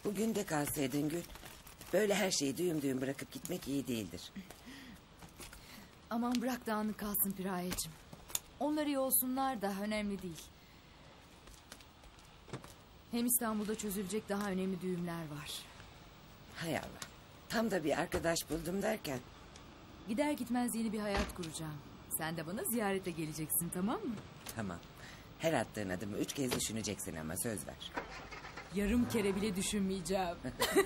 Bugün de kalsaydın Gül. Böyle her şeyi düğüm düğüm bırakıp gitmek iyi değildir. Aman bırak dağınık kalsın Piraye'cim. Onlar iyi olsunlar da önemli değil. Hem İstanbul'da çözülecek daha önemli düğümler var. Hay Allah. Tam da bir arkadaş buldum derken. Gider gitmez yeni bir hayat kuracağım. Sen de bana ziyarete geleceksin, tamam mı? Tamam. Her attığın adımı 3 kez düşüneceksin ama söz ver. Yarım kere bile düşünmeyeceğim.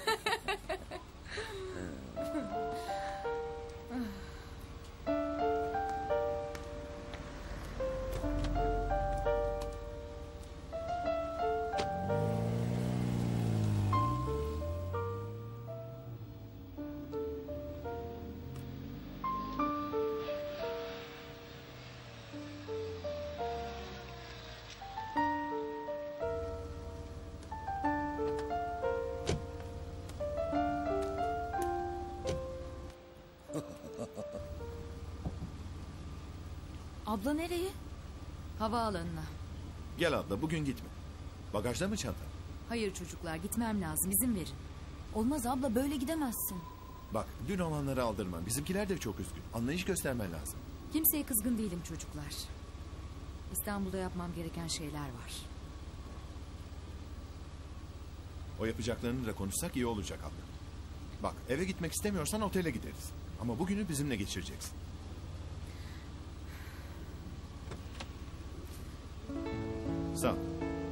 Abla nereye? Havaalanına. Gel abla bugün gitme. Bagajda mı çantan? Hayır çocuklar, gitmem lazım, izin verin. Olmaz abla, böyle gidemezsin. Bak dün olanları aldırma. Bizimkiler de çok üzgün. Anlayış göstermen lazım. Kimseye kızgın değilim çocuklar. İstanbul'da yapmam gereken şeyler var. O yapacaklarını da konuşsak iyi olacak abla. Bak eve gitmek istemiyorsan otele gideriz. Ama bugünü bizimle geçireceksin. Sağ ol.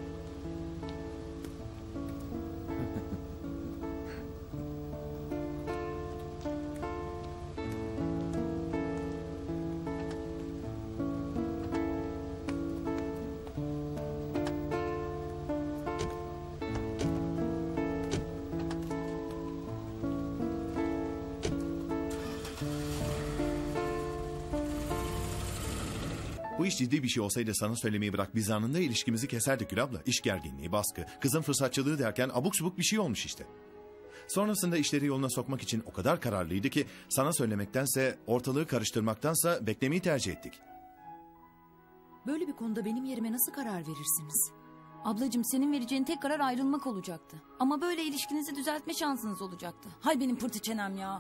Bu iş ciddi bir şey olsaydı sana söylemeyi bırak biz anında ilişkimizi keserdik Gül abla. İş gerginliği, baskı, kızın fırsatçılığı derken abuk subuk bir şey olmuş işte. Sonrasında işleri yoluna sokmak için o kadar kararlıydı ki sana söylemektense ortalığı karıştırmaktansa beklemeyi tercih ettik. Böyle bir konuda benim yerime nasıl karar verirsiniz? Ablacığım, senin vereceğin tek karar ayrılmak olacaktı. Ama böyle ilişkinizi düzeltme şansınız olacaktı. Hay benim pırtı çenem ya.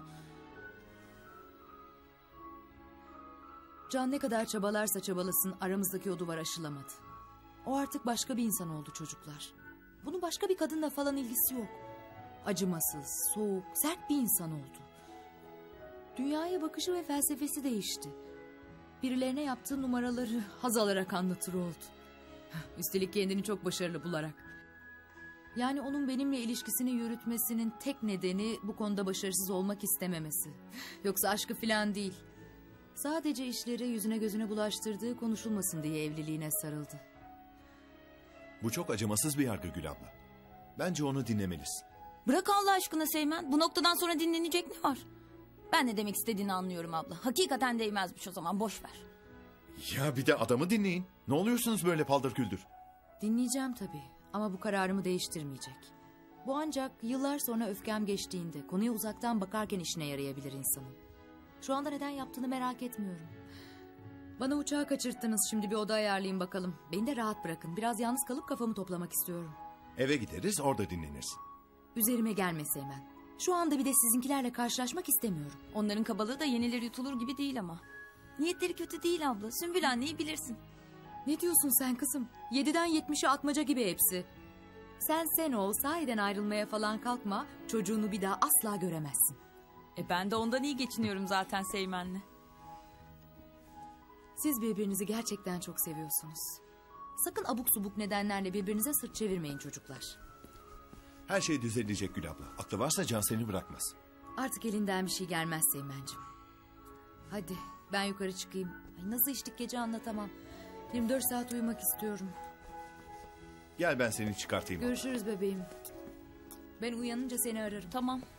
Can ne kadar çabalarsa çabalasın aramızdaki o duvar aşılamadı. O artık başka bir insan oldu çocuklar. Bunun başka bir kadınla falan ilgisi yok. Acımasız, soğuk, sert bir insan oldu. Dünyaya bakışı ve felsefesi değişti. Birilerine yaptığı numaraları haz alarak anlatır oldu. Üstelik kendini çok başarılı bularak. Yani onun benimle ilişkisini yürütmesinin tek nedeni bu konuda başarısız olmak istememesi. Yoksa aşkı falan değil. Sadece işleri yüzüne gözüne bulaştırdığı konuşulmasın diye evliliğine sarıldı. Bu çok acımasız bir yargı Gül abla. Bence onu dinlemelisin. Bırak Allah aşkına Seymen. Bu noktadan sonra dinlenecek ne var? Ben ne demek istediğini anlıyorum abla. Hakikaten değmezmiş o zaman, boş ver. Ya bir de adamı dinleyin. Ne oluyorsunuz böyle paldır küldür? Dinleyeceğim tabii ama bu kararımı değiştirmeyecek. Bu ancak yıllar sonra öfkem geçtiğinde konuya uzaktan bakarken işine yarayabilir insanın. Şu anda neden yaptığını merak etmiyorum. Bana uçağı kaçırttınız, şimdi bir oda ayarlayın bakalım. Beni de rahat bırakın, biraz yalnız kalıp kafamı toplamak istiyorum. Eve gideriz orada dinlenirsin. Üzerime gelmese hemen. Şu anda bir de sizinkilerle karşılaşmak istemiyorum. Onların kabalığı da yenilir yutulur gibi değil ama. Niyetleri kötü değil abla. Sümbül anneyi bilirsin. Ne diyorsun sen kızım? 7'den 70'e atmaca gibi hepsi. Sen ol, sahiden ayrılmaya falan kalkma. Çocuğunu bir daha asla göremezsin. Ben de ondan iyi geçiniyorum zaten Seymen'le. Siz birbirinizi gerçekten çok seviyorsunuz. Sakın abuk subuk nedenlerle birbirinize sırt çevirmeyin çocuklar. Her şey düzelecek Gül abla. Aklı varsa Can seni bırakmaz. Artık elinden bir şey gelmez Seymen'cim. Hadi ben yukarı çıkayım. Ay, nasıl içtik gece anlatamam. 24 saat uyumak istiyorum. Gel ben seni çıkartayım. Görüşürüz bebeğim. Ben uyanınca seni ararım. Tamam.